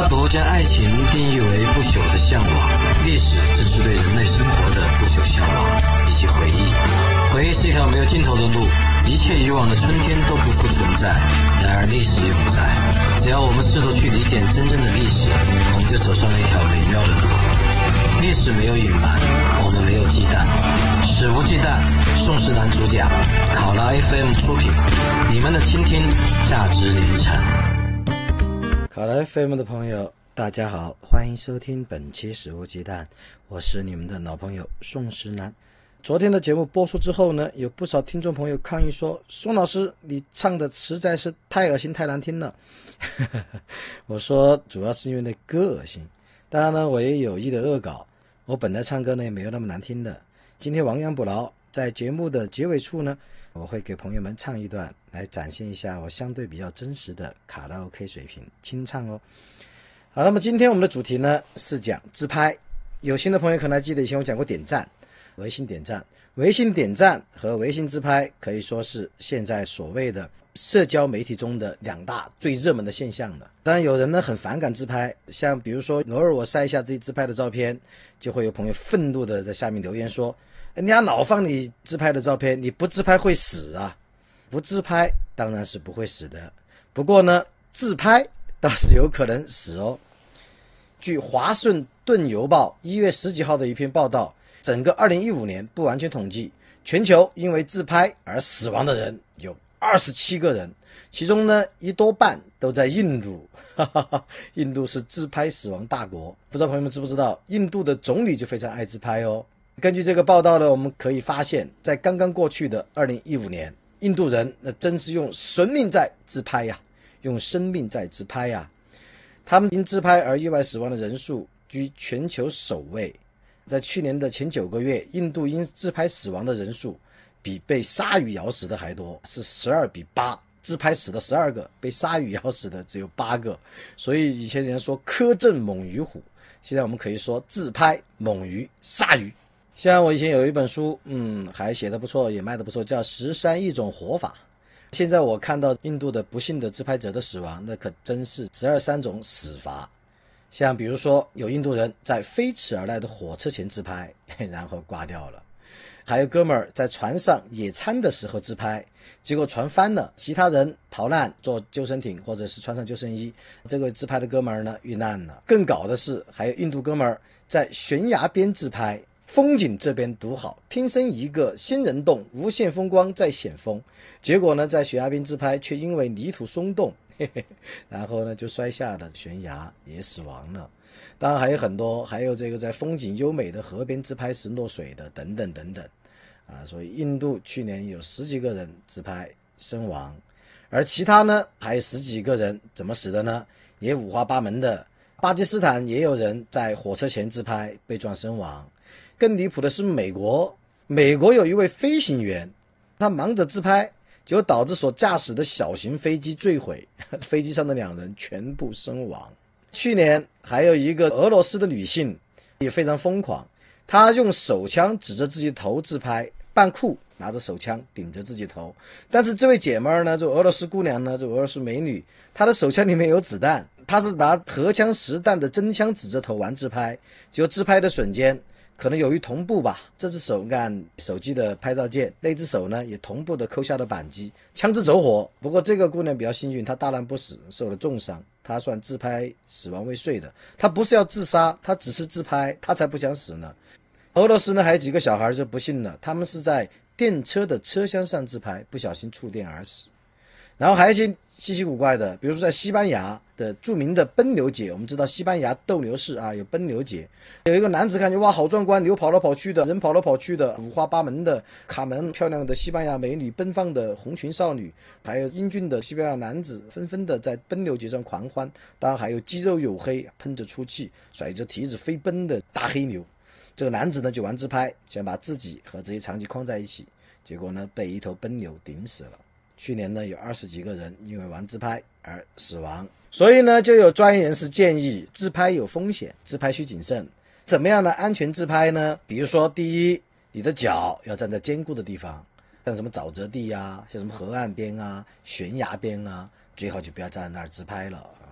哈佛将爱情定义为不朽的向往，历史正是对人类生活的不朽向往以及回忆。回忆是一条没有尽头的路，一切以往的春天都不复存在，然而历史永在。只要我们试图去理解真正的历史，我们就走上了一条美妙的路。历史没有隐瞒，我们没有忌惮，史无忌惮。宋时男主讲，考拉 FM 出品，你们的倾听价值连城。考拉 FM 的朋友大家好，欢迎收听本期史无忌惮，我是你们的老朋友宋时男。昨天的节目播出之后呢，有不少听众朋友抗议说，宋老师你唱的实在是太恶心太难听了。我说主要是因为那歌恶心，当然呢我也有意的恶搞，我本来唱歌呢也没有那么难听的。今天亡羊补牢，在节目的结尾处呢，我会给朋友们唱一段，来展现一下我相对比较真实的卡拉 OK 水平，清唱哦。好，那么今天我们的主题呢是讲自拍。有新的朋友可能还记得以前我讲过点赞，微信点赞。微信点赞和微信自拍可以说是现在所谓的社交媒体中的两大最热门的现象了。当然有人呢很反感自拍，像比如说偶尔我晒一下自己自拍的照片，就会有朋友愤怒的在下面留言说，人家老放你自拍的照片，你不自拍会死啊。不自拍当然是不会死的，不过呢自拍倒是有可能死哦。据华盛顿邮报1月10几号的一篇报道，整个2015年不完全统计，全球因为自拍而死亡的人有27个人，其中呢一多半都在印度。印度是自拍死亡大国，不知道朋友们知不知道，印度的总理就非常爱自拍哦。根据这个报道呢，我们可以发现，在刚刚过去的2015年，印度人那真是用生命在自拍呀，用生命在自拍呀。他们因自拍而意外死亡的人数居全球首位。在去年的前9个月，印度因自拍死亡的人数比被鲨鱼咬死的还多，是12比8，自拍死的12个，被鲨鱼咬死的只有8个。所以以前人说苛政猛于虎，现在我们可以说自拍猛于鲨鱼。像我以前有一本书，还写得不错，也卖得不错，叫13亿种活法。现在我看到印度的不幸的自拍者的死亡，那可真是13种死法。像比如说有印度人在飞驰而来的火车前自拍，然后挂掉了。还有哥们儿在船上野餐的时候自拍，结果船翻了，其他人逃难坐救生艇或者是穿上救生衣，这个自拍的哥们儿呢遇难了。更搞的是还有印度哥们儿在悬崖边自拍，风景这边独好，天生一个仙人洞，无限风光在险峰。结果呢在悬崖边自拍，却因为泥土松动然后呢就摔下了悬崖，也死亡了。当然还有很多，还有这个在风景优美的河边自拍时落水的等等等等所以印度去年有10几个人自拍身亡，而其他呢还有10几个人怎么死的呢，也五花八门的。巴基斯坦也有人在火车前自拍被撞身亡。更离谱的是美国有一位飞行员，他忙着自拍，结果导致所驾驶的小型飞机坠毁，飞机上的2人全部身亡。去年还有一个俄罗斯的女性也非常疯狂，她用手枪指着自己头自拍，扮酷拿着手枪顶着自己头。但是这位姐妹呢，这俄罗斯姑娘呢，这俄罗斯美女，她的手枪里面有子弹，她是拿荷枪实弹的真枪指着头玩自拍，结果自拍的瞬间可能由于同步吧，这只手按手机的拍照键，那只手呢也同步的扣下了扳机，枪支走火。不过这个姑娘比较幸运，她大难不死，受了重伤，她算自拍死亡未遂的。她不是要自杀，她只是自拍，她才不想死呢。俄罗斯呢还有几个小孩就不幸了，他们是在电车的车厢上自拍，不小心触电而死。然后还有一些稀奇古怪的，比如说在西班牙的著名的奔牛节，我们知道西班牙斗牛士有奔牛节，有一个男子感觉哇好壮观，牛跑来跑去的，人跑来跑去的，五花八门的卡门漂亮的西班牙美女，奔放的红裙少女，还有英俊的西班牙男子纷纷的在奔牛节上狂欢。当然还有肌肉黝黑喷着粗气甩着蹄子飞奔的大黑牛。这个男子呢就玩自拍，想把自己和这些场景框在一起，结果呢被一头奔牛顶死了。去年呢有20几个人因为玩自拍而死亡。所以呢就有专业人士建议，自拍有风险，自拍需谨慎。怎么样的安全自拍呢？比如说第一，你的脚要站在坚固的地方，像什么沼泽地像什么河岸边悬崖边最好就不要站在那儿自拍了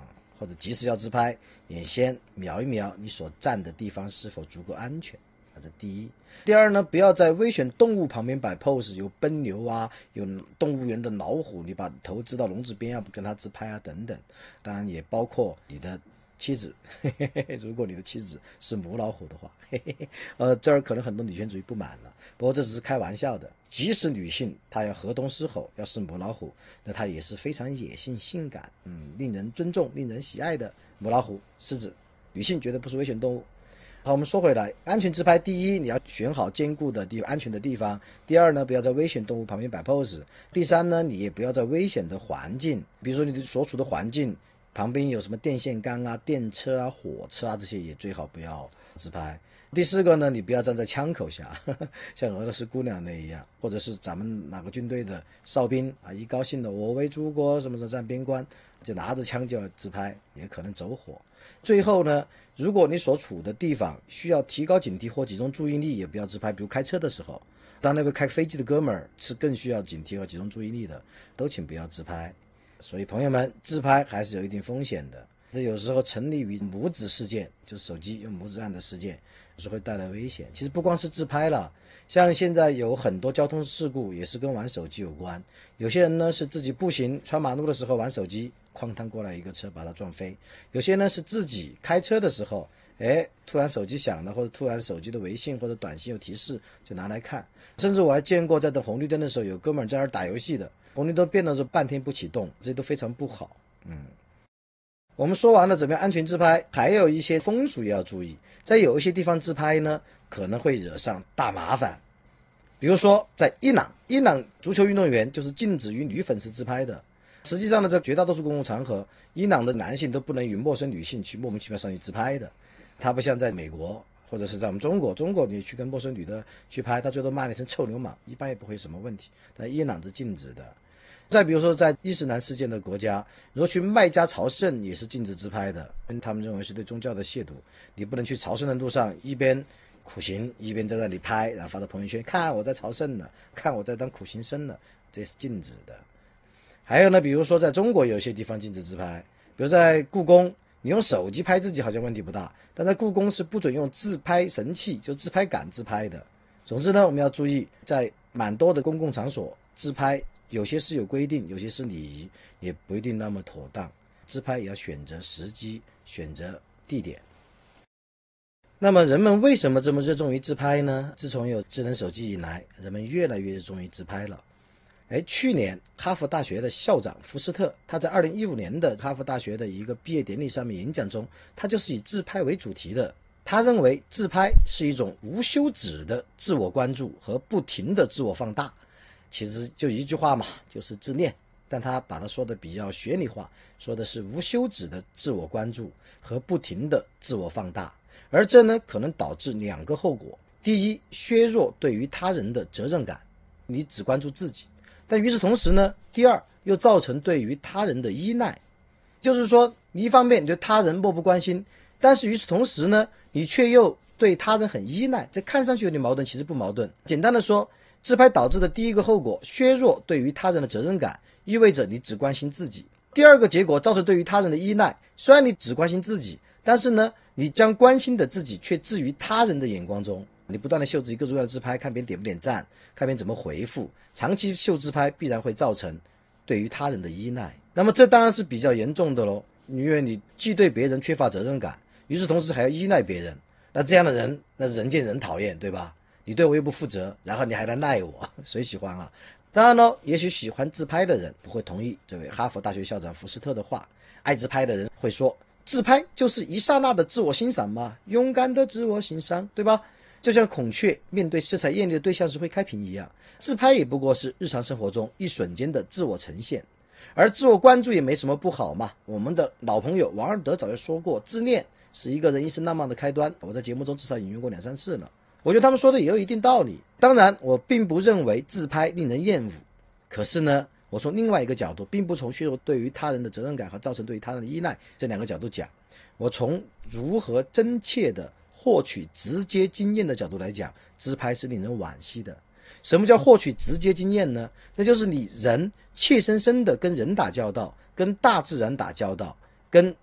或者即使要自拍，也先瞄一瞄你所站的地方是否足够安全，这第一。第二呢，不要在危险动物旁边摆 pose， 有奔牛啊，有动物园的老虎，你把头支到笼子边要不跟它自拍啊等等。当然也包括你的妻子，如果你的妻子是母老虎的话，这儿可能很多女权主义不满了，不过这只是开玩笑的。即使女性她要河东狮吼，要是母老虎，那她也是非常野性性感，令人尊重令人喜爱的母老虎狮子，女性绝对不是危险动物。好，我们说回来，安全自拍，第一，你要选好坚固的安全的地方；第二呢，不要在危险动物旁边摆 pose；第三呢，你也不要在危险的环境，比如说你所处的环境旁边有什么电线杆啊、电车啊、火车啊，这些也最好不要自拍。第四个呢，你不要站在枪口下，像俄罗斯姑娘那一样，或者是咱们哪个军队的哨兵啊，一高兴的我为祖国什么什么站边关，就拿着枪就要自拍，也可能走火。最后呢，如果你所处的地方需要提高警惕或集中注意力，也不要自拍。比如开车的时候，当那位开飞机的哥们儿是更需要警惕和集中注意力的，都请不要自拍。所以朋友们，自拍还是有一定风险的，这有时候成立于拇指事件，就是手机用拇指按的事件，有时会带来危险。其实不光是自拍了，像现在有很多交通事故也是跟玩手机有关。有些人呢是自己步行穿马路的时候玩手机，哐当过来一个车把他撞飞；有些呢是自己开车的时候，突然手机响了，或者突然手机的微信或者短信有提示就拿来看。甚至我还见过在等红绿灯的时候，有哥们儿在那儿打游戏的，红绿灯变得是半天不启动，这些都非常不好。我们说完了怎么样安全自拍，还有一些风俗也要注意。在有一些地方自拍呢，可能会惹上大麻烦。比如说在伊朗足球运动员就是禁止与女粉丝自拍的。实际上呢，在绝大多数公共场合，伊朗的男性都不能与陌生女性去莫名其妙上去自拍的。他不像在美国或者是在我们中国你去跟陌生女的去拍，他最多骂你一声臭流氓，一般也不会什么问题。但伊朗是禁止的。再比如说在伊斯兰世界的国家，如果去麦加朝圣也是禁止自拍的，因为他们认为是对宗教的亵渎。你不能去朝圣的路上一边苦行一边在那里拍，然后发到朋友圈，看我在朝圣呢，看我在当苦行僧呢，这是禁止的。还有呢，比如说在中国有些地方禁止自拍，比如在故宫，你用手机拍自己好像问题不大，但在故宫是不准用自拍神器，就自拍杆自拍的。总之呢，我们要注意，在蛮多的公共场所自拍，有些是有规定，有些是礼仪，也不一定那么妥当。自拍也要选择时机，选择地点。那么人们为什么这么热衷于自拍呢？自从有智能手机以来，人们越来越热衷于自拍了。去年哈佛大学的校长福斯特，他在2015年的哈佛大学的一个毕业典礼上面演讲中，他就是以自拍为主题的。他认为自拍是一种无休止的自我关注和不停的自我放大，其实就一句话嘛，就是自恋，但他把它说的比较学理化，说的是无休止的自我关注和不停的自我放大。而这呢，可能导致两个后果。第一，削弱对于他人的责任感，你只关注自己。但与此同时呢，第二，又造成对于他人的依赖。就是说，你一方面你对他人漠不关心，但是与此同时呢，你却又对他人很依赖，这看上去有点矛盾，其实不矛盾。简单的说，自拍导致的第一个后果，削弱对于他人的责任感，意味着你只关心自己。第二个结果，造成对于他人的依赖，虽然你只关心自己，但是呢，你将关心的自己却置于他人的眼光中，你不断的秀自己各种各样的自拍，看别人点不点赞，看别人怎么回复，长期秀自拍必然会造成对于他人的依赖。那么这当然是比较严重的咯，因为你既对别人缺乏责任感，与此同时还要依赖别人，那这样的人，那人见人讨厌，对吧？你对我又不负责，然后你还来赖我，谁喜欢啊？当然了，也许喜欢自拍的人不会同意这位哈佛大学校长福斯特的话，爱自拍的人会说，自拍就是一刹那的自我欣赏嘛，勇敢的自我欣赏，对吧？就像孔雀面对色彩艳丽的对象时会开屏一样，自拍也不过是日常生活中一瞬间的自我呈现。而自我关注也没什么不好嘛，我们的老朋友王尔德早就说过，自恋是一个人一生浪漫的开端，我在节目中至少引用过2-3次了。我觉得他们说的也有一定道理。当然我并不认为自拍令人厌恶，可是呢，我从另外一个角度，并不从削弱对于他人的责任感和造成对于他人的依赖这两个角度讲，我从如何真切的获取直接经验的角度来讲，自拍是令人惋惜的。什么叫获取直接经验呢？那就是你人切身的跟人打交道，跟大自然打交道，跟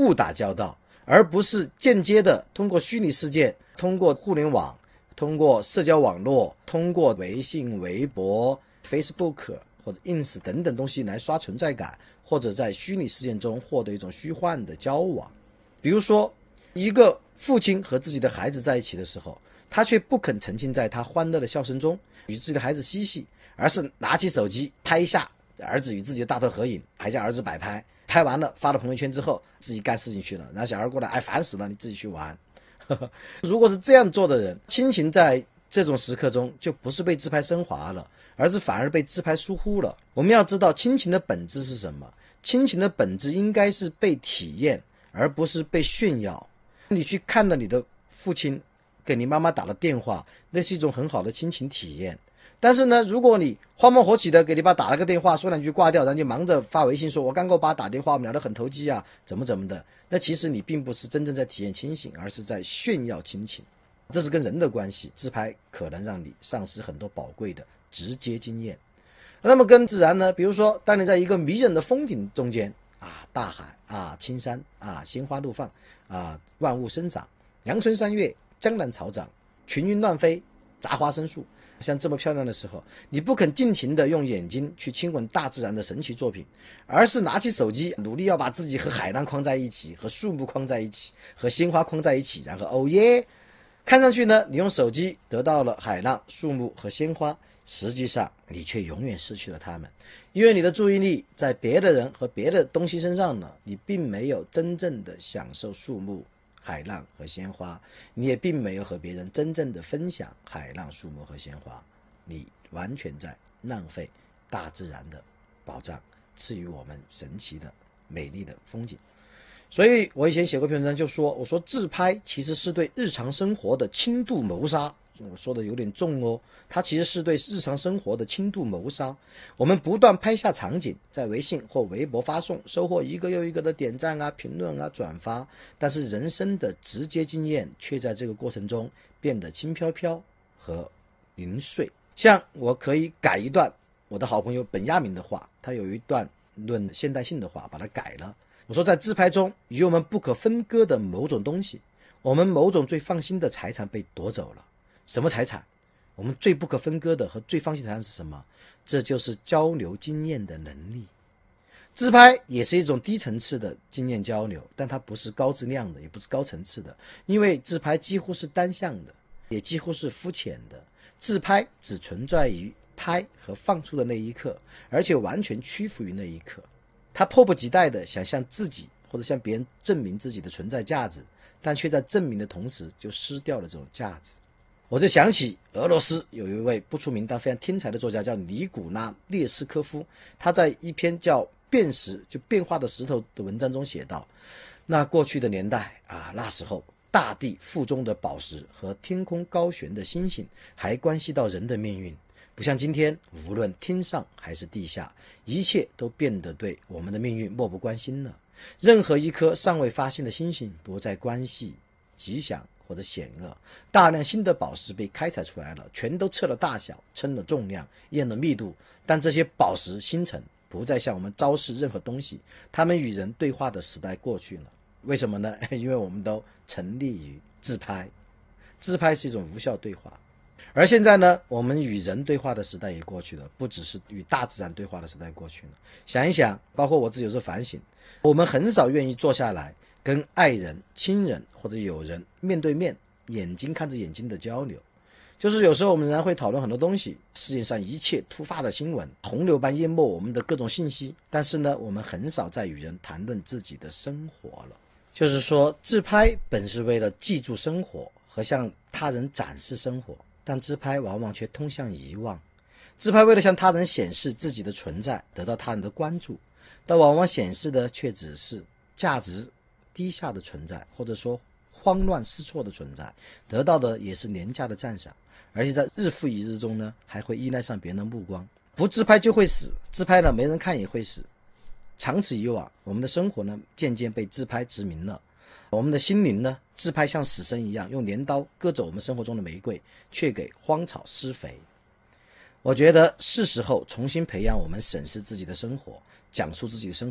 误打交道，而不是间接的通过虚拟事件，通过互联网，通过社交网络，通过微信、微博、Facebook 或者 ins 等等东西来刷存在感，或者在虚拟事件中获得一种虚幻的交往。比如说，一个父亲和自己的孩子在一起的时候，他却不肯沉浸在他欢乐的笑声中与自己的孩子嬉戏，而是拿起手机拍一下儿子与自己的大头合影，还叫儿子摆拍，拍完了发到朋友圈之后自己干事情去了，然后小孩过来，哎，烦死了，你自己去玩。如果是这样做的人，亲情在这种时刻中就不是被自拍升华了，而是反而被自拍疏忽了。我们要知道亲情的本质是什么，亲情的本质应该是被体验，而不是被炫耀。你去看了你的父亲给你妈妈打了电话，那是一种很好的亲情体验。但是呢，如果你慌忙火起的给你爸打了个电话，说两句挂掉，然后就忙着发微信说我刚给我爸打电话，我们聊得很投机啊，怎么的，那其实你并不是真正在体验亲情，而是在炫耀亲情。这是跟人的关系，自拍可能让你丧失很多宝贵的直接经验。那么跟自然呢，比如说当你在一个迷人的风景中间啊，大海啊，青山啊，鲜花怒放啊，万物生长，阳春三月，江南草长，群云乱飞，杂花生树，像这么漂亮的时候，你不肯尽情的用眼睛去亲吻大自然的神奇作品，而是拿起手机努力要把自己和海浪框在一起，和树木框在一起，和鲜花框在一起，然后哦耶，看上去呢，你用手机得到了海浪、树木和鲜花，实际上你却永远失去了它们，因为你的注意力在别的人和别的东西身上呢，你并没有真正的享受树木、海浪和鲜花，你也并没有和别人真正的分享海浪、树木和鲜花，你完全在浪费大自然的宝藏赐予我们神奇的美丽的风景。所以我以前写过篇文章就说，我说自拍其实是对日常生活的轻度谋杀，我说的有点重哦，它其实是对日常生活的轻度谋杀。我们不断拍下场景，在微信或微博发送，收获一个又一个的点赞啊、评论啊、转发，但是人生的直接经验却在这个过程中变得轻飘飘和零碎。像我可以改一段我的好朋友本亚明的话，他有一段论现代性的话，把它改了。我说在自拍中与我们不可分割的某种东西，我们某种最放心的财产被夺走了。什么财产？我们最不可分割的和最放心的财产是什么？这就是交流经验的能力。自拍也是一种低层次的经验交流，但它不是高质量的，也不是高层次的，因为自拍几乎是单向的，也几乎是肤浅的。自拍只存在于拍和放出的那一刻，而且完全屈服于那一刻。他迫不及待地想向自己或者向别人证明自己的存在价值，但却在证明的同时就失掉了这种价值。我就想起俄罗斯有一位不出名但非常天才的作家叫尼古拉列斯科夫，他在一篇叫变石，就变化的石头的文章中写道，那过去的年代啊，那时候大地腹中的宝石和天空高悬的星星还关系到人的命运，不像今天，无论天上还是地下，一切都变得对我们的命运漠不关心了。任何一颗尚未发现的星星不再关系吉祥或者险恶，大量新的宝石被开采出来了，全都测了大小，称了重量，验了密度，但这些宝石星辰不再向我们昭示任何东西，他们与人对话的时代过去了。为什么呢？因为我们都沉溺于自拍，自拍是一种无效对话。而现在呢，我们与人对话的时代也过去了，不只是与大自然对话的时代过去了。想一想，包括我自己有时候反省，我们很少愿意坐下来跟爱人、亲人或者友人面对面，眼睛看着眼睛的交流。就是有时候我们仍然会讨论很多东西，世界上一切突发的新闻洪流般淹没我们的各种信息，但是呢，我们很少再与人谈论自己的生活了。就是说，自拍本是为了记住生活和向他人展示生活，但自拍往往却通向遗忘。自拍为了向他人显示自己的存在，得到他人的关注，但往往显示的却只是价值低下的存在，或者说慌乱失措的存在，得到的也是廉价的赞赏，而且在日复一日中呢，还会依赖上别人的目光。不自拍就会死，自拍了没人看也会死。长此以往，我们的生活呢，渐渐被自拍殖民了。我们的心灵呢，自拍像死神一样，用镰刀割走我们生活中的玫瑰，却给荒草施肥。我觉得是时候重新培养我们审视自己的生活，讲述自己的生活，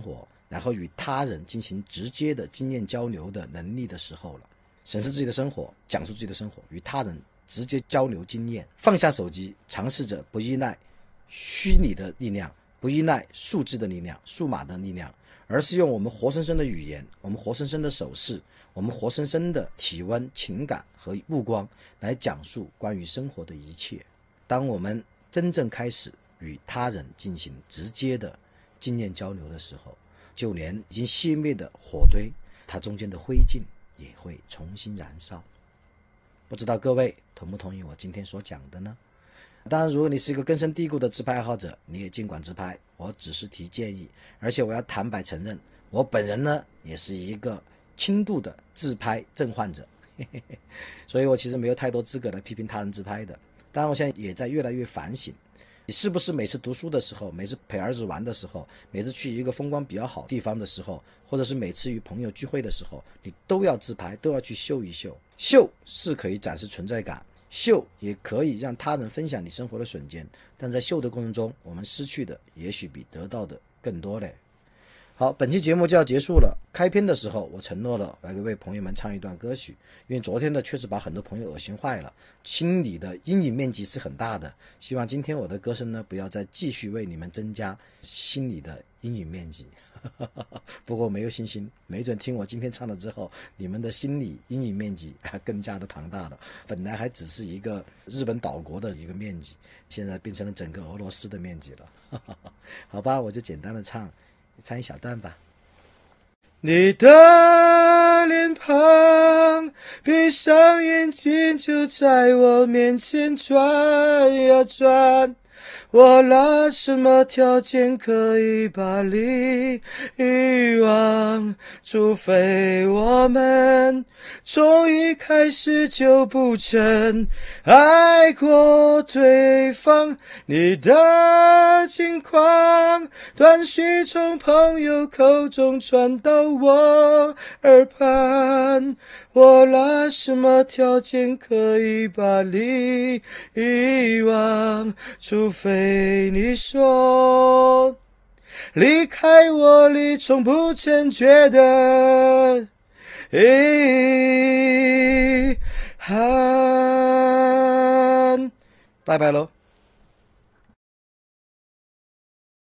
然后与他人进行直接的经验交流的能力的时候了。审视自己的生活，讲述自己的生活，与他人直接交流经验，放下手机，尝试着不依赖虚拟的力量，不依赖数字的力量、数码的力量，而是用我们活生生的语言，我们活生生的手势，我们活生生的体温、情感和目光来讲述关于生活的一切。当我们真正开始与他人进行直接的经验交流的时候，就连已经熄灭的火堆，它中间的灰烬也会重新燃烧。不知道各位同不同意我今天所讲的呢？当然，如果你是一个根深蒂固的自拍爱好者，你也尽管自拍，我只是提建议。而且我要坦白承认，我本人呢也是一个轻度的自拍症患者，所以我其实没有太多资格来批评他人自拍的。当然我现在也在越来越反省，你是不是每次读书的时候，每次陪儿子玩的时候，每次去一个风光比较好的地方的时候，或者是每次与朋友聚会的时候，你都要自拍，都要去秀一秀。秀是可以展示存在感，秀也可以让他人分享你生活的瞬间，但在秀的过程中，我们失去的也许比得到的更多嘞。好，本期节目就要结束了。开篇的时候我承诺了我要为朋友们唱一段歌曲，因为昨天的确实把很多朋友恶心坏了，心理的阴影面积是很大的。希望今天我的歌声呢，不要再继续为你们增加心理的阴影面积。不过我没有信心，没准听我今天唱了之后，你们的心理阴影面积更加的庞大了。本来还只是一个日本岛国的一个面积，现在变成了整个俄罗斯的面积了。好吧，我就简单的唱一小段吧。你的脸庞，闭上眼睛就在我面前转呀转，我拿什么条件可以把你遗忘？除非我们从一开始就不曾爱过对方。你的近况断续从朋友口中传到我耳畔，我拿什么条件可以把你遗忘？除非你说离开我，你从不曾觉得遗憾。拜拜喽。